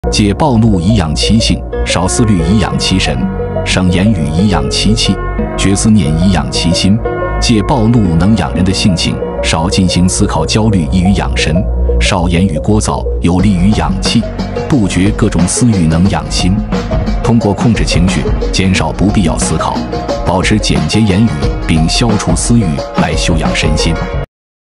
戒暴怒以养其性，少思虑以养其神，省言语以养其气，绝思念以养其心。戒暴怒能养人的性情，少进行思考焦虑易于养神，少言语聒噪有利于养气，杜绝各种私欲能养心。通过控制情绪，减少不必要思考，保持简洁言语，并消除私欲来修养身心。